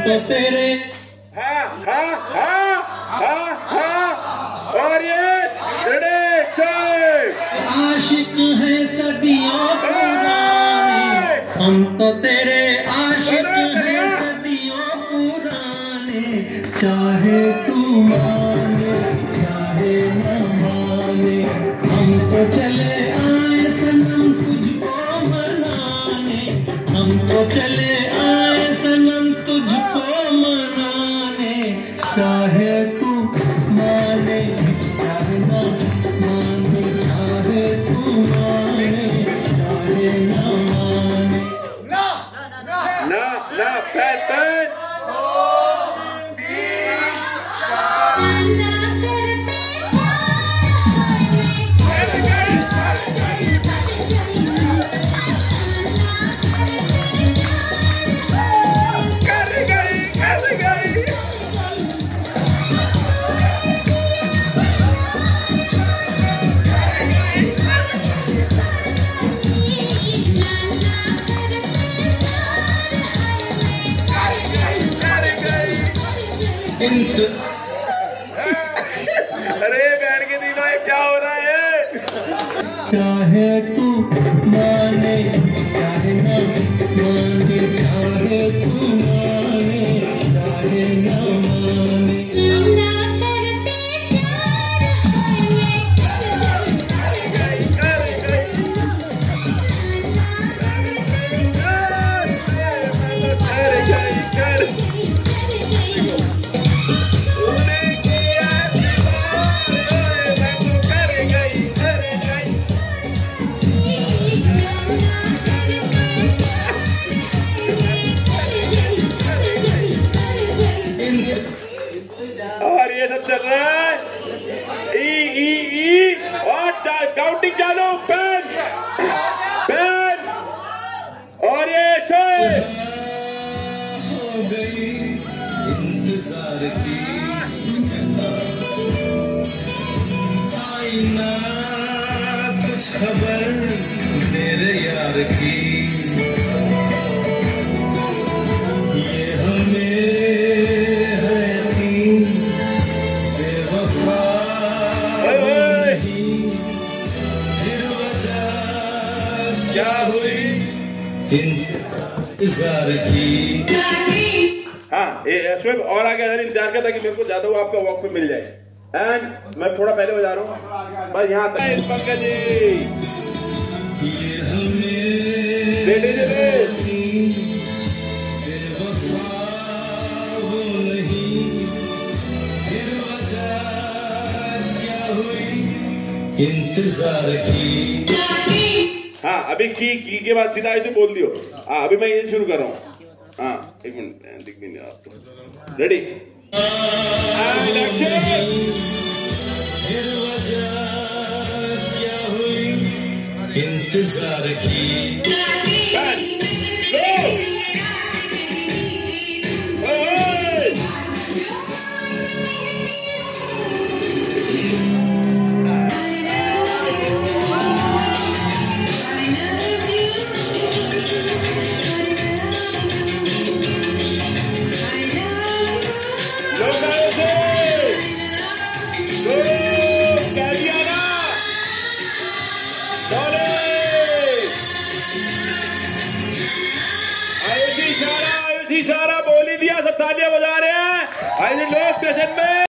तो तेरे हाँ हाँ हाँ हाँ हाँ और ये आशिक है सदियों पुराने, हम तो तेरे आशिक हैं सदियों पुराने। चाहे तू माने चाहे न माने, हम तो चले आए सनम तुझको मनाने, हम तो चले आए सनम तुझको मनाने। चाहे तू माने चाहे न माने, चाहे तू माने चाहे न माने। ना पैन पैन अरे बैठ के दिनों ये क्या हो रहा है? चाहे तू माने चाहे न माने, चाहे तू माने चाहे न माने। और ये सब चल रहा है ई और काउंटिंग चालू पेन पेन और ये हो गई इंतजार की आईना कुछ खबर मेरे यार की, ये हमें है यकीन बेवफा नहीं, फिर वजह क्या हुई इंतजार की। हाँ शुभ और आगे इंतजार करता कि मेरे को ज्यादा वो आपका वॉक पे मिल जाए। एंड मैं थोड़ा पहले बजा रहा हूँ बस यहाँ तक। पंकज जी इंतजार की। हाँ अभी की के बाद सीधा ऐसे बोल दियो। हाँ अभी मैं ये शुरू कर रहा हूँ। हाँ एक मिनट दिख भी नहीं आपको। रेडी इंतजार की। इशारा बोल ही दिया, सब तालियां बजा रहे हैं। लोग स्टेशन में